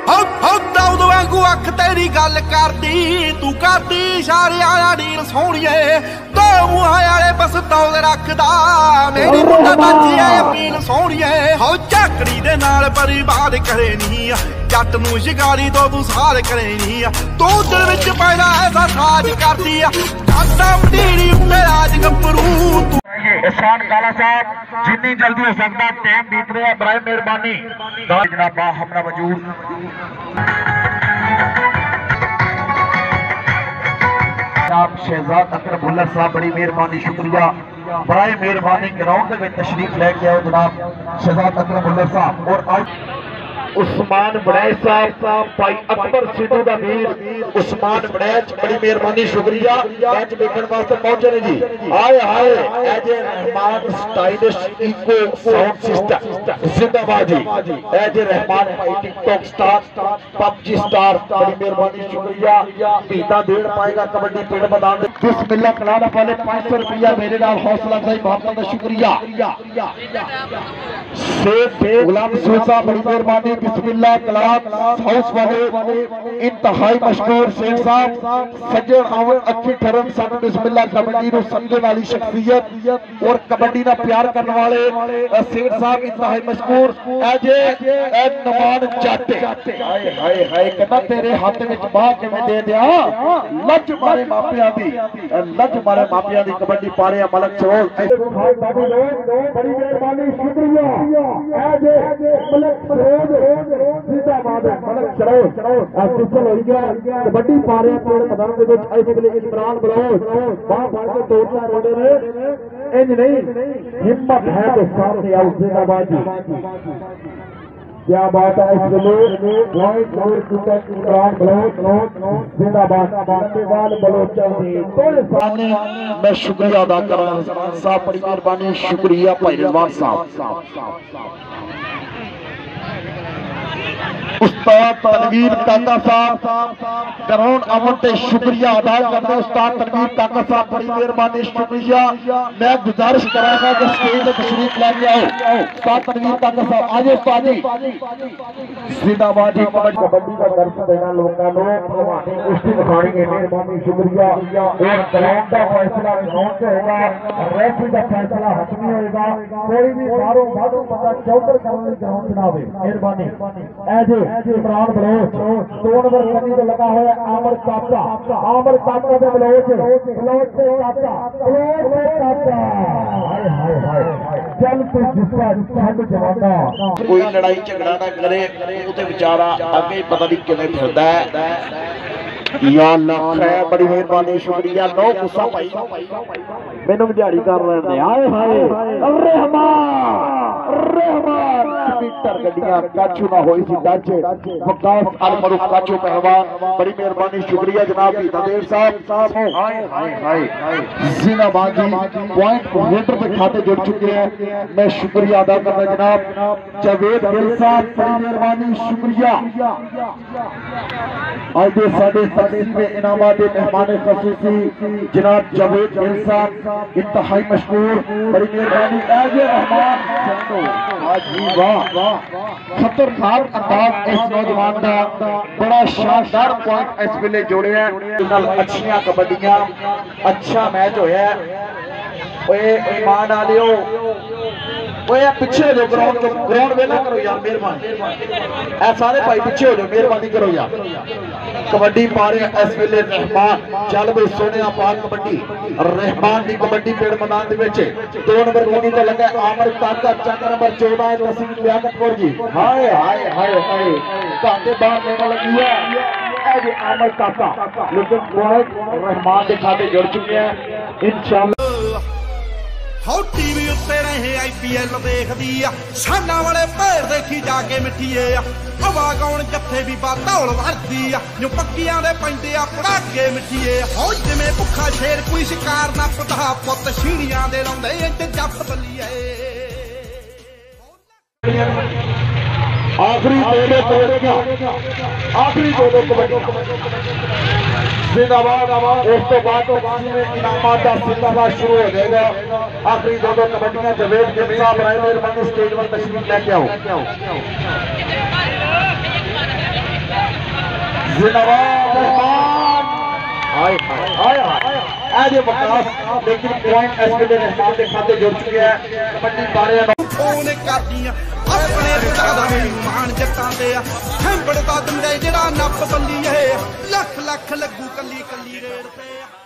दाऊद वांगू अख तेरी गल करदी तू करदी इशारे आला नील सोहणीए दो मुहां वाले बस दौड़ रखदा मेरी मुंडा बची है अपील सोहणीए हो झाकड़ी दे नाल बर्बाद करे नी जट नूं शिकारी तो तू सार करे नी तू दिल विच पैदा ऐसा साज करदी काटा मटीरी उत्ते राज गंभरू एहसान काला साहब जितनी जल्दी हो सकता टाइम बीत रहा है बराए मेहरबानी जनाब हमरा मौजूद जनाब शहजाद अकरम भुल्लर साहब बड़ी मेहरबानी शुक्रिया बराए मेहरबानी ग्राउंड में तशरीफ लेके आओ जनाब शहजाद अकरम भुल्लर साहब और आज उस्मान बड़ैच साहब भाई अकबर सिद्धू दा वीर उस्मान बड़ैच बड़ी मेहरबानी शुक्रिया मैच देखने वास्ते पहुंचे ने जी आए हाय एजे Rahman stylish echo sound system जिंदाबाद जी एजे रहमान भाई टिकटॉक स्टार पबजी स्टार बड़ी मेहरबानी शुक्रिया पीता डेढ़ पाएगा कबड्डी पिंड मैदान बिस्मिल्लाह खिलाने वाले 500 रुपया मेरे नाल हौसला अफजाई बहुत शुक्रिया शेख गुलाम सूसा बड़ी मेहरबानी बिस्मिल्लाह क्लास हाउस वाले इंतहाई मशहूर शेख साहब सज्जन आवन अच्छी ठरम सन बिस्मिल्लाह कबड्डी नु समझने वाली शख्सियत और कबड्डी ना प्यार करने वाले शेख साहब इंतहाई मशहूर एजे नमान जट हाय हाय हाय कहता तेरे हाथ विच बाह किवें दे दिया लज मारे मापियां दी कबड्डी पारे मलक सरोज बड़ी मेहरबानी शुक्रिया एजे मलक सरोज जिंदाबाद मलक सरोज अफसल हो गया कबड्डी पा रहे हैं मैदान के विच इस वेले इमरान बलोच बाहर बढ़ के तोड़ता रोडे ने इंज नहीं हिम्मत है तो सामने आओ जिंदाबाद जी क्या बात है इस वेले पॉइंट और क्रिकेट इमरान बलोच जिंदाबाद बंदेवाल बलोचा दी तोड़े सामने मैं शुक्रिया अदा कर रहा हूं साहब बड़ी मेहरबानी शुक्रिया भाई रिजवान साहब उस्ताद तनवीर काका साहब ग्राउंड अमन ते शुक्रिया अदा करते उस्ताद तनवीर काका साहब बड़ी मेहरबानी शुक्रिया मैं गुजारिश करांगा कि स्टेज पे तशरीफ लेके आओ उस्ताद तनवीर काका साहब आज उस्ताद जी जिंदाबाद जी कबड्डी का दर्श देना लोगों को भलवानी कुश्ती दिखाएंगे मेहरबानी शुक्रिया और ग्राउंड का फैसला ग्राउंड से होगा रेफरी का फैसला हतमी होगा कोई भी बारों बारों बंदा चौधर करने ग्राउंड चुनावे मेहरबानी एजे इमरान बलोच 2 नंबर कमी पे लगा हुआ है आमर काका से बलोच से काका हाय हाय हाय चल तू जिसका छंड जवाना कोई लड़ाई झगड़ा ना करे उते बेचारा आगे पता नहीं किवें फिरदा है या लख है बड़ी मेहरबानी शुक्रिया नो गुस्सा भाई मैनू दिहाड़ी कर रहे हैं हाय हाय रहमान स्पीकर गड्डियां काचू ना होई सी डच वकास अल मरूफ काचू पहलवान बड़ी मेहरबानी शुक्रिया जनाब ददेव साहब हाय हाय हाय जिंदाबाद जी पॉइंट होल्डर पे खाते जुड़ चुके हैं मैं शुक्रिया अदा करता जनाब जावेद गिल साहब बड़ी मेहरबानी शुक्रिया आज दे साडे तकरीब इनामात मेहमान खसूसी जनाब जावेद गिल साहब इंतहाई मशहूर बड़ी मेहरबानी एजे रहमान आज वाह खतरनाक अंदाज इस नौजवान का बड़ा शानदार पॉइंट इस वेले जोड़े हैं अच्छियां कबड्डियां अच्छा मैच होया ईमान आलियो पीछे हो ग्राउंड वेला करो यार मेहरबानी ऐ सारे भाई पीछे हो जाओ मेहरबानी करो यार कबड्डी पा रहे इस वेले रहमान चल भाई सोने पा कबड्डी रहमान की कबड्डी पेड़ मैदान 2 नंबर कमी तो लगा आमर काका चक नंबर 14 तहसील लियाकतपुर जी हाय हाय हाय हाय काटे बाहर लेने लगी है आमर काका लेकिन रहमान के खाते जुड़ चुके हैं इंशाल्लाह हो टीवी उत्ते रहे IPL देखदी साना वाले पैर देखी जाके मिठीए हवा कौन जत्थे भी बातौल वरदी जो पक्कियां दे पैंदे पड़ाके मिठीए हो जिवें भुखा शेर कोई शिकार ना पता पुत छीणियां दे लाउंदे इंज जप बल्लीए आखिरी 2 तोड़ेगा आखिरी 2 कबड्डी जिंदाबाद उस तो बाद इनामात का सिलसिला शुरू हो जाएगा आखिरी 2 कबड्डियां जावेद गिल साहब मेहरबानी स्टेज पर तशरीफ लेके आओ जिंदाबाद रहमान हाय हाय हाय आज विकास लेकिन पॉइंट इस वेले रहमान के खाते जुड़ चुके हैं कबड्डी बारे फोन करदी अपने पिता दा मान जट्टां ते खंबड़ दा दंदे जेड़ा नप बल्ली लख लख लगू कली कली रेड़ ते